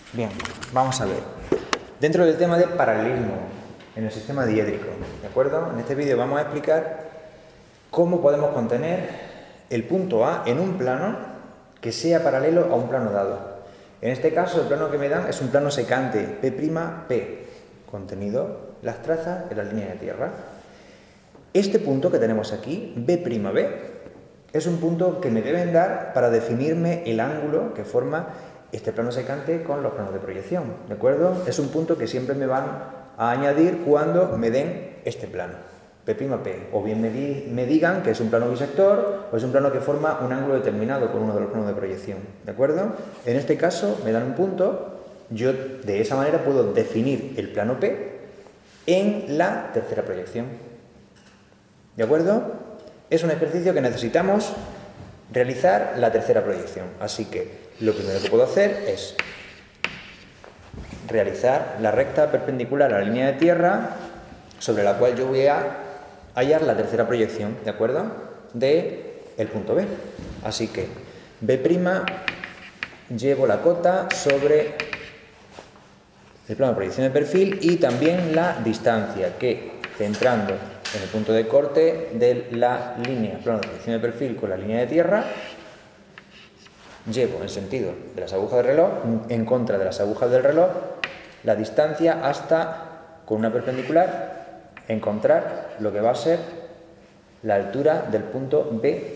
Bien, vamos a ver. Dentro del tema de paralelismo en el sistema diédrico, ¿de acuerdo? En este vídeo vamos a explicar cómo podemos contener el punto A en un plano que sea paralelo a un plano dado. En este caso, el plano que me dan es un plano secante, P', contenido las trazas en la línea de tierra. Este punto que tenemos aquí, B'B, es un punto que me deben dar para definirme el ángulo que forma este plano secante con los planos de proyección, ¿de acuerdo? Es un punto que siempre me van a añadir cuando me den este plano, P', o bien me digan que es un plano bisector o es un plano que forma un ángulo determinado con uno de los planos de proyección, ¿de acuerdo? En este caso me dan un punto, yo de esa manera puedo definir el plano P en la tercera proyección, ¿de acuerdo? Es un ejercicio que necesitamos realizar la tercera proyección, así que lo primero que puedo hacer es realizar la recta perpendicular a la línea de tierra sobre la cual yo voy a hallar la tercera proyección, ¿de acuerdo? De el punto B. Así que B', llevo la cota sobre el plano de proyección de perfil y también la distancia que, centrando en el punto de corte de la línea plano de proyección de perfil con la línea de tierra, llevo en sentido de las agujas del reloj, en contra de las agujas del reloj, la distancia hasta, con una perpendicular, encontrar lo que va a ser la altura del punto B'.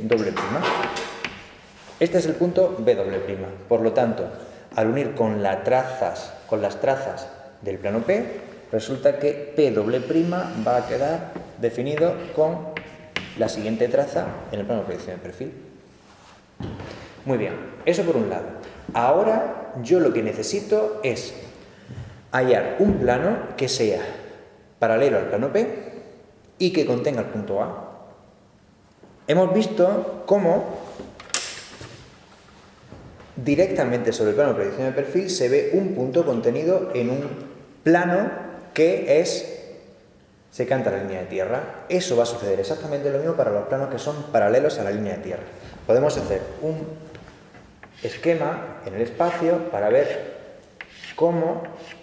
Este es el punto B'. Por lo tanto, al unir con las trazas del plano P, resulta que P' va a quedar definido con la siguiente traza en el plano de proyección de perfil. Muy bien, eso por un lado. Ahora yo lo que necesito es hallar un plano que sea paralelo al plano P y que contenga el punto A. Hemos visto cómo directamente sobre el plano de proyección de perfil se ve un punto contenido en un plano que es secante a la línea de tierra. Eso va a suceder exactamente lo mismo para los planos que son paralelos a la línea de tierra. Podemos hacer un esquema en el espacio para ver cómo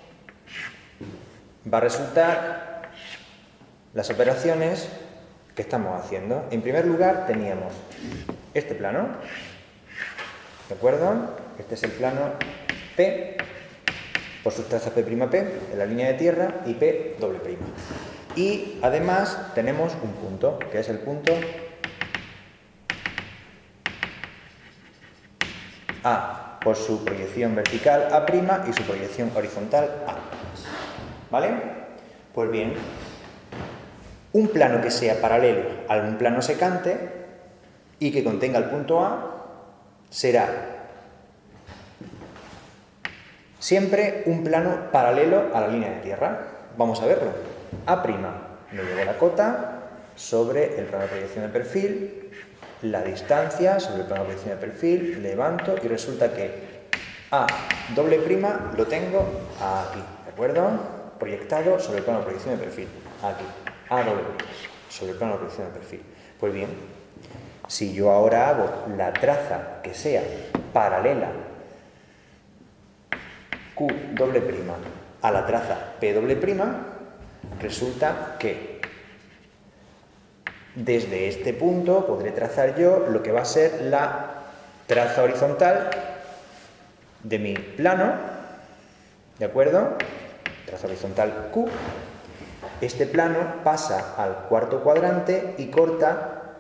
va a resultar las operaciones que estamos haciendo. En primer lugar teníamos este plano, ¿de acuerdo? Este es el plano P, por sus trazas P', en la línea de tierra, y P'. Y además tenemos un punto, que es el punto A, por su proyección vertical A' y su proyección horizontal A. ¿Vale? Pues bien, un plano que sea paralelo a un plano secante y que contenga el punto A será siempre un plano paralelo a la línea de tierra. Vamos a verlo. A', me llevo la cota sobre el plano de proyección de perfil, la distancia sobre el plano de proyección de perfil, levanto y resulta que A' lo tengo aquí, ¿de acuerdo? Proyectado sobre el plano de proyección de perfil, aquí, A' sobre el plano de proyección de perfil. Pues bien, si yo ahora hago la traza que sea paralela Q' a la traza P', resulta que desde este punto podré trazar yo lo que va a ser la traza horizontal de mi plano, ¿de acuerdo? Traza horizontal Q. Este plano pasa al cuarto cuadrante y corta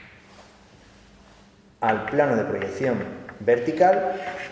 al plano de proyección vertical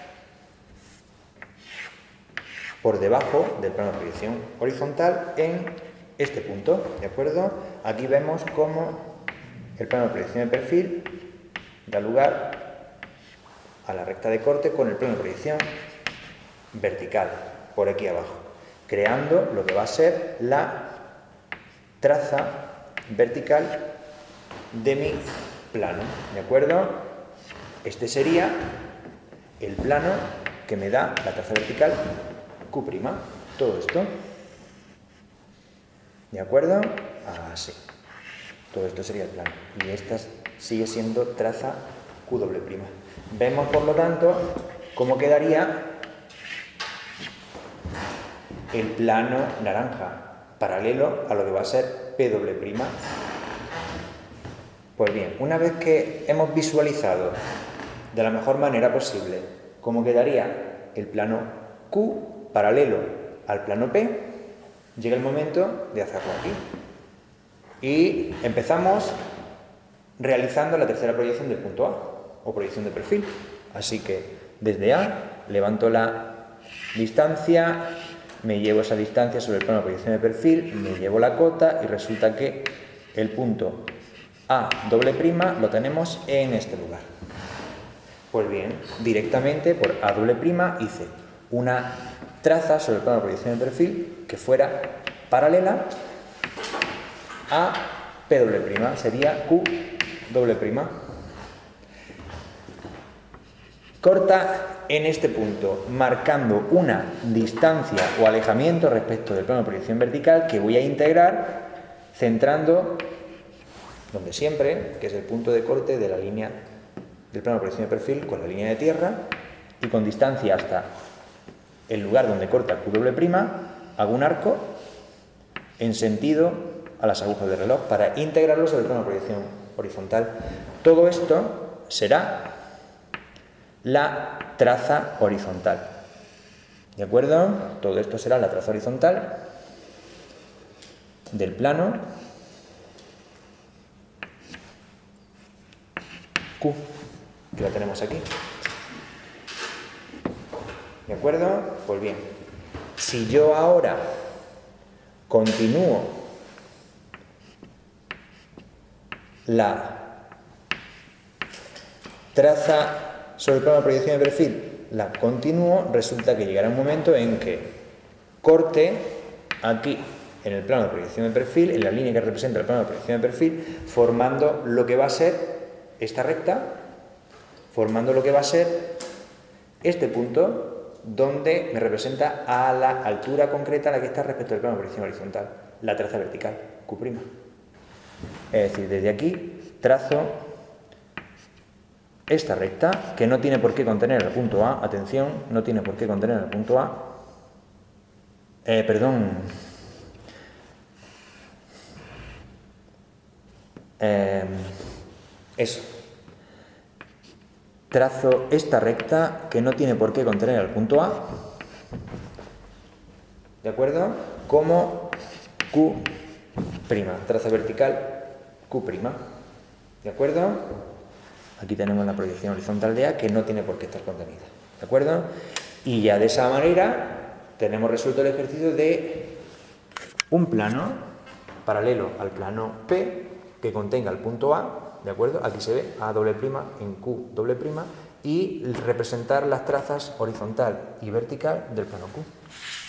por debajo del plano de proyección horizontal en este punto, ¿de acuerdo? Aquí vemos cómo el plano de proyección de perfil da lugar a la recta de corte con el plano de proyección vertical, por aquí abajo, creando lo que va a ser la traza vertical de mi plano, ¿de acuerdo? Este sería el plano que me da la traza vertical Q', todo esto, ¿de acuerdo? Así. Todo esto sería el plano. Y esta sigue siendo traza Q'. Vemos, por lo tanto, cómo quedaría el plano naranja, paralelo a lo que va a ser P'. Pues bien, una vez que hemos visualizado de la mejor manera posible cómo quedaría el plano Q paralelo al plano P, llega el momento de hacerlo aquí. Y empezamos realizando la tercera proyección del punto A, o proyección de perfil. Así que desde A levanto la distancia, me llevo esa distancia sobre el plano de proyección de perfil, me llevo la cota y resulta que el punto A' lo tenemos en este lugar. Pues bien, directamente por A' hice una traza sobre el plano de proyección de perfil que fuera paralela a P', sería Q'. Corta en este punto, marcando una distancia o alejamiento respecto del plano de proyección vertical que voy a integrar centrando donde siempre, que es el punto de corte de la línea del plano de proyección de perfil con la línea de tierra, y con distancia hasta el lugar donde corta Q', hago un arco en sentido a las agujas del reloj para integrarlo sobre el plano de proyección horizontal. Todo esto será la traza horizontal. ¿De acuerdo? Todo esto será la traza horizontal del plano Q, que la tenemos aquí. ¿De acuerdo? Pues bien, si yo ahora continúo la traza sobre el plano de proyección de perfil, la continúo, resulta que llegará un momento en que corte aquí en el plano de proyección de perfil, en la línea que representa el plano de proyección de perfil, formando lo que va a ser esta recta, formando lo que va a ser este punto, donde me representa a la altura concreta a la que está respecto al plano de proyección horizontal, la traza vertical, Q'. Es decir, desde aquí trazo esta recta, que no tiene por qué contener el punto A, atención, no tiene por qué contener el punto A, eso. Trazo esta recta que no tiene por qué contener el punto A, ¿de acuerdo? Como Q', traza vertical Q', ¿de acuerdo? Aquí tenemos la proyección horizontal de A que no tiene por qué estar contenida, ¿de acuerdo? Y ya de esa manera tenemos resuelto el ejercicio de un plano paralelo al plano P que contenga el punto A, ¿de acuerdo? Aquí se ve A' en Q', y representar las trazas horizontal y vertical del plano Q.